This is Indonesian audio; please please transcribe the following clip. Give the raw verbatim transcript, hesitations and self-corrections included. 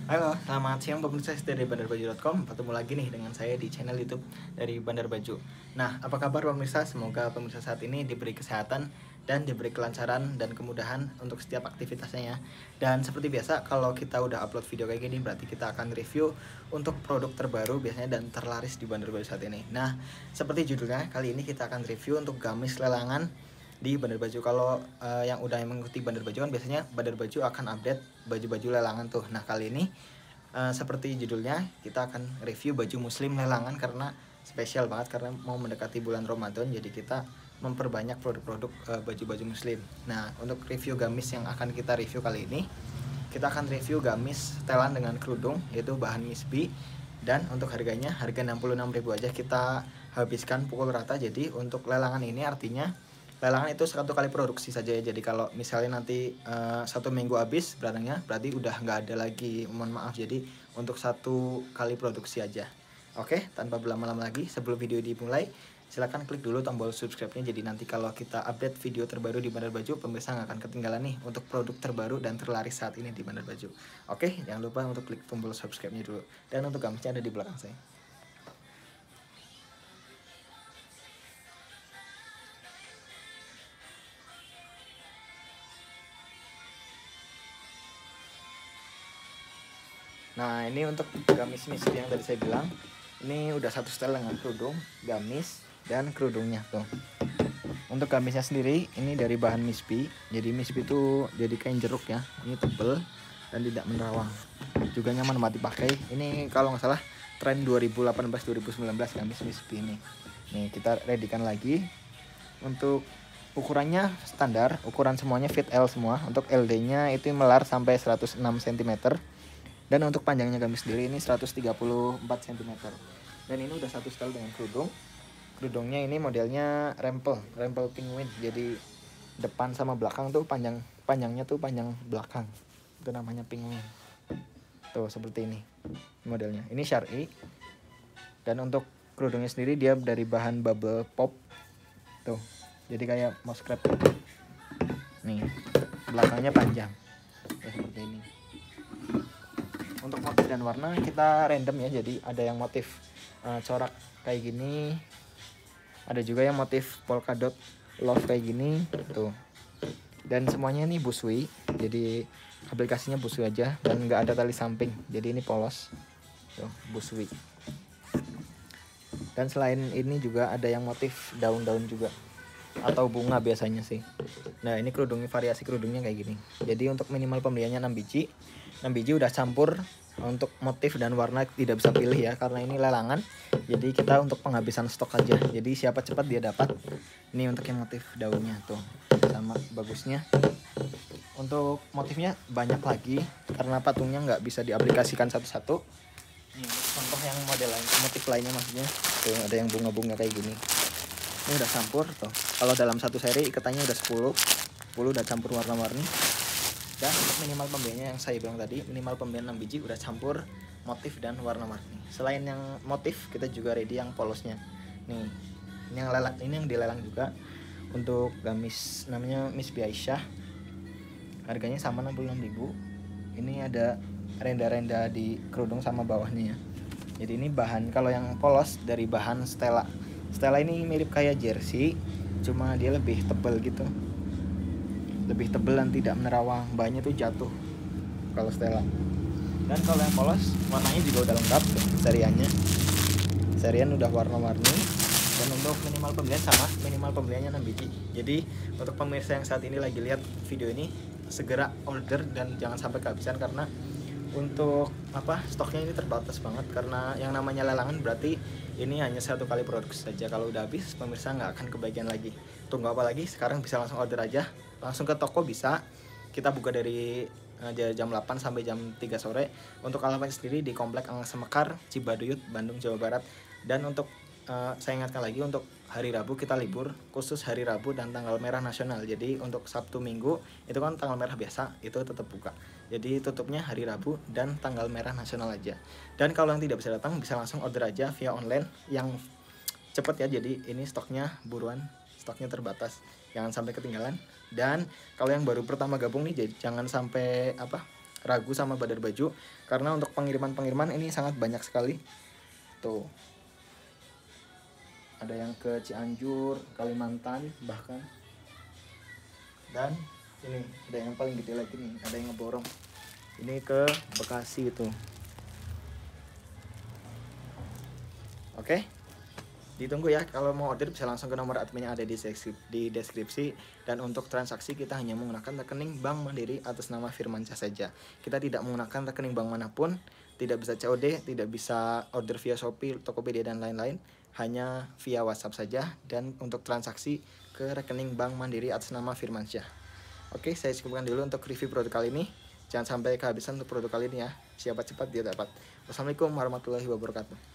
Halo, selamat siang pemirsa dari bandar baju titik com. Ketemu lagi nih dengan saya di channel YouTube dari Bandar Baju. Nah, apa kabar pemirsa? Semoga pemirsa saat ini diberi kesehatan dan diberi kelancaran dan kemudahan untuk setiap aktivitasnya ya. Dan seperti biasa, kalau kita udah upload video kayak gini, berarti kita akan review untuk produk terbaru biasanya dan terlaris di Bandar Baju saat ini. Nah, seperti judulnya, kali ini kita akan review untuk gamis lelangan di Bandar Baju. Kalau uh, yang udah mengikuti Bandar Baju kan biasanya Bandar Baju akan update baju-baju lelangan tuh. Nah, kali ini uh, seperti judulnya, kita akan review baju muslim lelangan karena spesial banget karena mau mendekati bulan Ramadan, jadi kita memperbanyak produk-produk uh, baju-baju muslim. Nah, untuk review gamis yang akan kita review kali ini, kita akan review gamis setelan dengan kerudung yaitu bahan misbi, dan untuk harganya harga enam puluh enam ribu aja kita habiskan pukul rata. Jadi untuk lelangan ini artinya lelangan itu satu kali produksi saja ya. Jadi kalau misalnya nanti uh, satu minggu habis barangnya, berarti udah nggak ada lagi, mohon maaf. Jadi untuk satu kali produksi aja. Oke, tanpa berlama-lama lagi, sebelum video dimulai, silahkan klik dulu tombol subscribe-nya. Jadi nanti kalau kita update video terbaru di Bandar Baju, pemirsa nggak akan ketinggalan nih untuk produk terbaru dan terlaris saat ini di Bandar Baju. Oke, jangan lupa untuk klik tombol subscribe-nya dulu. Dan untuk gamisnya ada di belakang saya. Nah, ini untuk gamis misbi yang tadi saya bilang. Ini udah satu setel dengan kerudung, gamis, dan kerudungnya tuh. Untuk gamisnya sendiri ini dari bahan misbi. Jadi misbi itu jadi kain jeruk ya. Ini tebel dan tidak menerawang. Juga nyaman banget dipakai. Ini kalau nggak salah tren dua ribu delapan belas dua ribu sembilan belas gamis misbi ini. Nih, kita readykan lagi. Untuk ukurannya standar, ukuran semuanya fit L semua. Untuk L D-nya itu melar sampai seratus enam sentimeter. Dan untuk panjangnya gamis sendiri ini seratus tiga puluh empat sentimeter. Dan ini udah satu setel dengan kerudung. Kerudungnya ini modelnya rempel, rempel penguin. Jadi depan sama belakang tuh panjang, panjangnya tuh panjang belakang. Itu namanya penguin. Tuh seperti ini modelnya. Ini syar'i. Dan untuk kerudungnya sendiri dia dari bahan bubble pop. Tuh. Jadi kayak mouse scrap. Nih, belakangnya panjang. Ya, seperti ini. Untuk motif dan warna kita random ya, jadi ada yang motif uh, corak kayak gini, ada juga yang motif polka dot love kayak gini tuh. Dan semuanya ini busui, jadi aplikasinya busui aja dan nggak ada tali samping, jadi ini polos tuh, busui. Dan selain ini juga ada yang motif daun-daun juga atau bunga biasanya sih. Nah, ini kerudungnya, variasi kerudungnya kayak gini. Jadi untuk minimal pembeliannya enam biji. enam biji udah campur. Untuk motif dan warna tidak bisa pilih ya, karena ini lelangan. Jadi kita untuk penghabisan stok aja. Jadi siapa cepat dia dapat. Ini untuk yang motif daunnya tuh. Sama bagusnya. Untuk motifnya banyak lagi karena patungnya nggak bisa diaplikasikan satu-satu. Ini contoh yang model lain, motif lainnya maksudnya. Tuh ada yang bunga-bunga kayak gini. Ini udah campur tuh. Kalau dalam satu seri ikatannya udah sepuluh. sepuluh udah campur warna-warni. Dan untuk minimal pembeliannya yang saya bilang tadi, minimal pembelian enam biji udah campur motif dan warna-warni. Selain yang motif, kita juga ready yang polosnya. Nih, ini yang lelang, ini yang dilelang juga. Untuk gamis namanya Misbi Aisyah. Harganya sama enam puluh enam ribu. Ini ada renda-renda di kerudung sama bawahnya ya. Jadi ini bahan, kalau yang polos dari bahan Stella. Stella ini mirip kayak jersey, cuma dia lebih tebal gitu. Lebih tebal dan tidak menerawang, bahannya tuh jatuh kalau Stella. Dan kalau yang polos, warnanya juga udah lengkap seriannya. Serian udah warna-warni. Dan untuk minimal pembelian sama, minimal pembeliannya enam biji. Jadi untuk pemirsa yang saat ini lagi lihat video ini, segera order dan jangan sampai kehabisan, karena untuk apa, stoknya ini terbatas banget. Karena yang namanya lelangan berarti ini hanya satu kali produksi saja. Kalau udah habis, pemirsa nggak akan kebagian lagi. Tunggu apa lagi? Sekarang bisa langsung order aja, langsung ke toko bisa. Kita buka dari uh, jam delapan sampai jam tiga sore. Untuk alamatnya sendiri di Komplek Angsa Mekar, Cibaduyut, Bandung, Jawa Barat. Dan untuk uh, saya ingatkan lagi, untuk hari Rabu kita libur, khusus hari Rabu dan tanggal merah nasional. Jadi untuk Sabtu Minggu itu kan tanggal merah biasa, itu tetap buka. Jadi tutupnya hari Rabu dan tanggal merah nasional aja. Dan kalau yang tidak bisa datang, bisa langsung order aja via online yang cepet ya. Jadi ini stoknya buruan, stoknya terbatas, jangan sampai ketinggalan. Dan kalau yang baru pertama gabung nih, jadi jangan sampai apa ragu sama Badar Baju, karena untuk pengiriman-pengiriman ini sangat banyak sekali. Tuh, ada yang ke Cianjur, Kalimantan bahkan, dan ini ada yang paling gede lagi nih, ada yang ngeborong ini ke Bekasi itu. Oke, ditunggu ya. Kalau mau order bisa langsung ke nomor admin yang ada di deskripsi, di deskripsi. Dan untuk transaksi kita hanya menggunakan rekening Bank Mandiri atas nama Firmansyah saja. Kita tidak menggunakan rekening bank manapun, tidak bisa C O D, tidak bisa order via Shopee, Tokopedia dan lain-lain, hanya via WhatsApp saja. Dan untuk transaksi ke rekening Bank Mandiri atas nama Firmansyah. Oke, saya cukupkan dulu untuk review produk kali ini. Jangan sampai kehabisan untuk produk kali ini ya. Siapa cepat dia dapat. Wassalamualaikum warahmatullahi wabarakatuh.